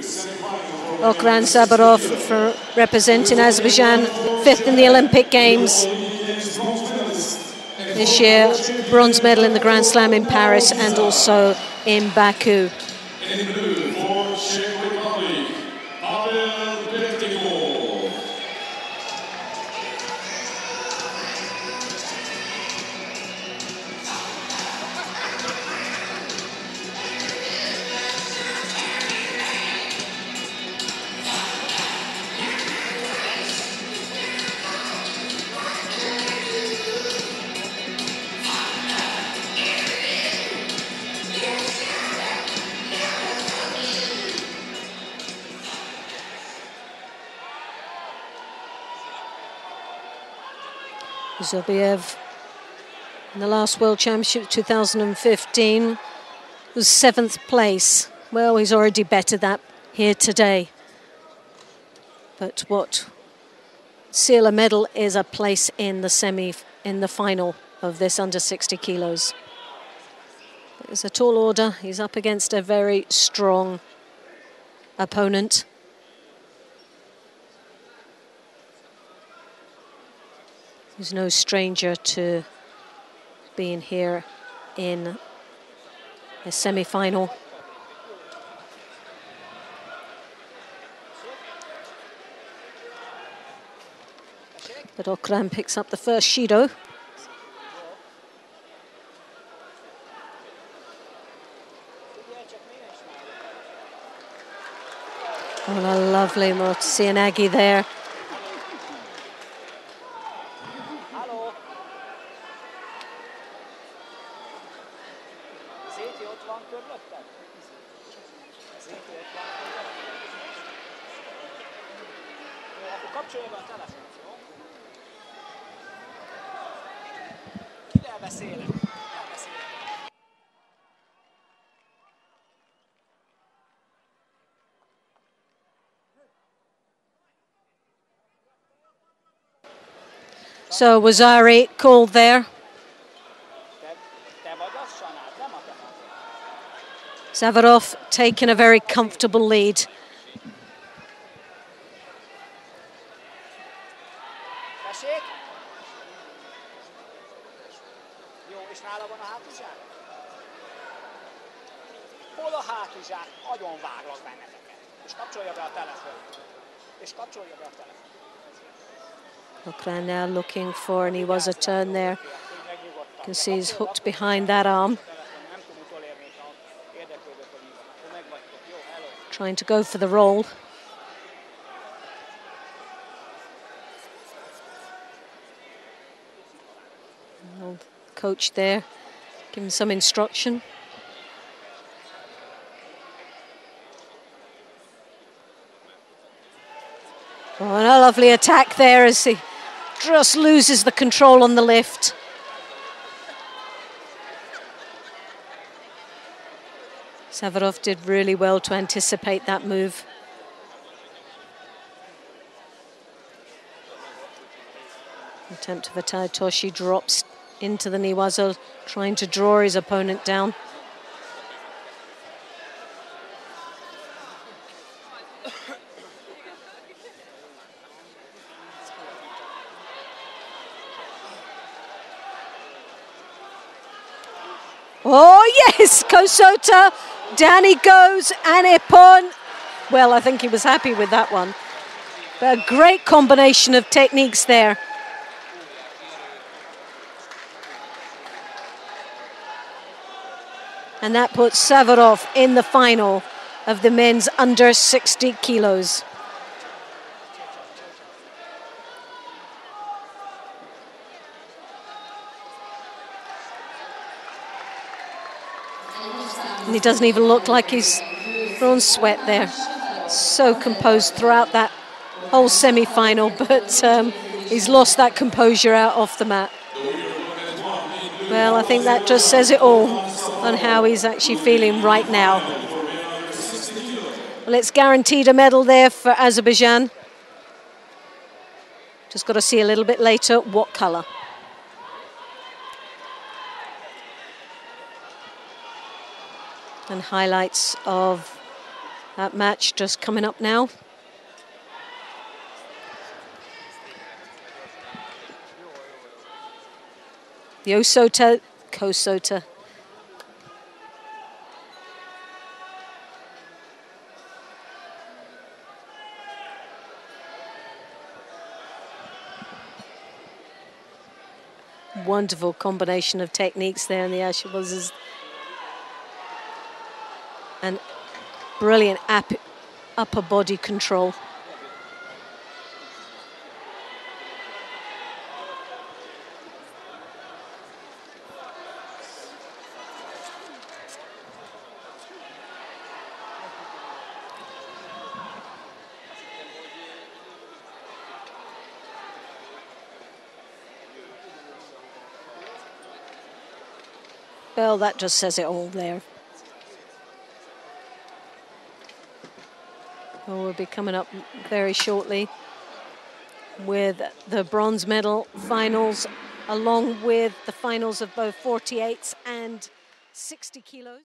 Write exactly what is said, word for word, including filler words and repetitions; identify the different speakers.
Speaker 1: Okhran Sabarov for representing Azerbaijan, fifth in the Olympic Games this year, bronze medal in the Grand Slam in Paris and also in Baku. Zobiev in the last World Championship two thousand fifteen was seventh place. Well, he's already bettered that here today. But what seal a medal is a place in the semi, in the final of this under sixty kilos. It's a tall order. He's up against a very strong opponent. He's no stranger to being here in a semi-final. But Okhran picks up the first Shido. Oh, a lovely Murtzianagi there. So Wazari called there. Savarov taking a very comfortable lead. Okhran now looking for, and he was a turn there. You can see he's hooked behind that arm. Trying to go for the roll. Old coach there, give him some instruction. Oh, and a lovely attack there as he just loses the control on the lift. Savarov did really well to anticipate that move. Attempt of a Tai Toshi, drops into the Niwaza, trying to draw his opponent down. Oh yes, Kosota, down he goes, and Ippon. Well, I think he was happy with that one. But a great combination of techniques there. And that puts Savarov in the final of the men's under sixty kilos. And he doesn't even look like he's drawn sweat there. So composed throughout that whole semi-final, but um, he's lost that composure out off the mat. Well, I think that just says it all on how he's actually feeling right now. Well, it's guaranteed a medal there for Azerbaijan. Just got to see a little bit later what colour. And highlights of That match just coming up now. The Osota, Kosota. Wonderful combination of techniques there in the Ashabazes. And brilliant upper body control. Well, that just says it all there. Well, we'll be coming up very shortly with the bronze medal finals, along with the finals of both forty-eights and sixty kilos.